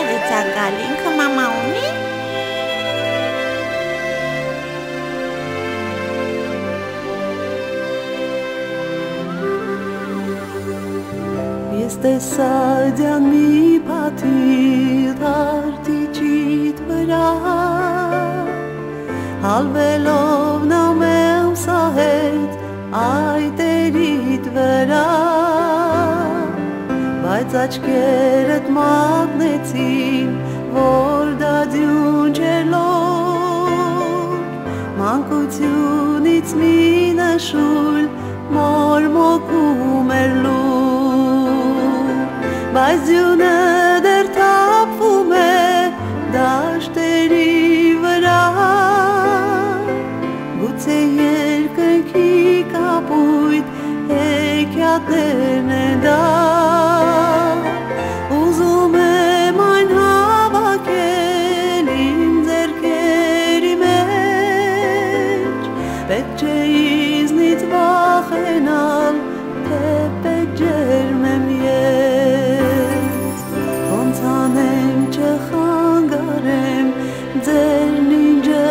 եղեց ակալ, ինքը մամա ունի։ Ես տեսա ձյան մի պատիվ արտիճիտ վրա, հալվելով նամեմ սահեց այտերիտ վրա, բայց աչքերդ մատնեցին, որ դա ձյուն չելով, մանկությունից մի նշույլ մորմոքում էր լուր, բայց ձյունը դեռ թափվում է դաշտերի վրա, գուցե երկնքի կապույտ հեքիաթներն են դա, ուզում եմ այն հավաքել իմ ձեռքերի մեջ, պետք չէ ինձնից վախենալ, թե պետք ջերմ եմ ես, ոնց անեմ չխանգարեմ ձերն ինջը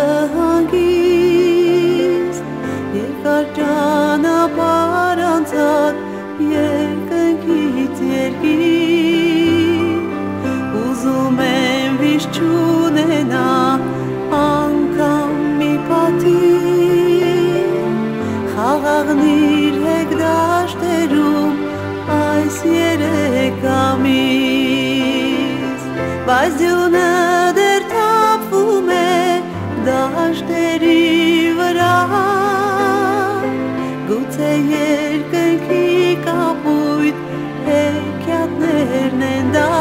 հանգիստ, երկար ճանապարհ անցած երկնքից երկիր, ուզում եմ վիշտ չունենա անգամ մի պատիվ, խաղաղնիր հեգ դաշտերում այս երեք ամիս, բայց ձյունը դեռ թափվում է դաշտերի վրա, գուցե երկնքի կապույտ հեքիաթներն են դա,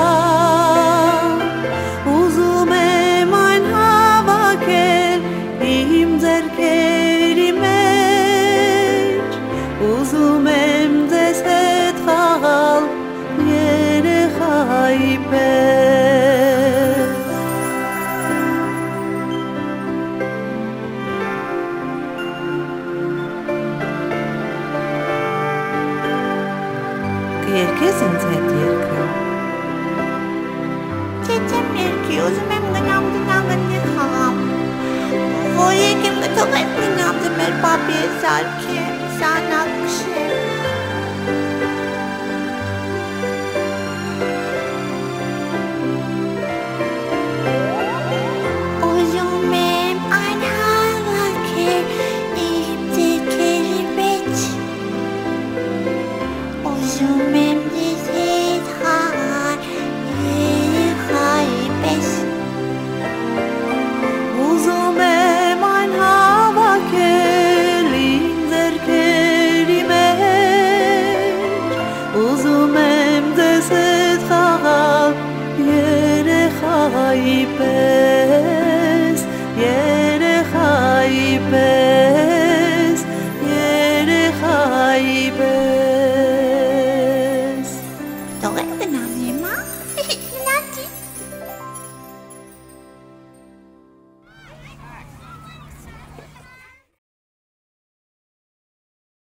ուզում եմ այն հավաքել իմ ձեռքերի մեջ, ուզում եմ ձեզ հետ խաղալ երեխայի պես։ Կերկես ինձ հետ երկը։ Չեմ երկի, ուզում եմ գնամ գնի խաղամ։ Որ եկեմ գթողեմ գնամ դե մեր պապի է սարքեմ, սանակ կշեմ։ Ուզում եմ այն հավաքել իմ ձեռքերի մեջ, ուզում եմ ձեզ հետ խաղալ երեխայի պես, ուզում եմ այն հավաքել իմ ձեռքերի մեջ, ուզում եմ ձեզ հետ խաղալ երեխայի պես։